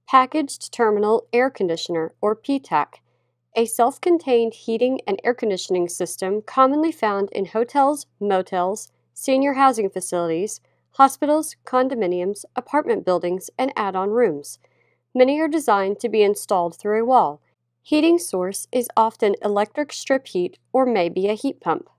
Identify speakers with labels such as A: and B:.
A: Packaged Terminal Air Conditioner, or PTAC, a self-contained heating and air conditioning system commonly found in hotels, motels, senior housing facilities, hospitals, condominiums, apartment buildings, and add-on rooms. Many are designed to be installed through a wall. Heating source is often electric strip heat or may be a heat pump.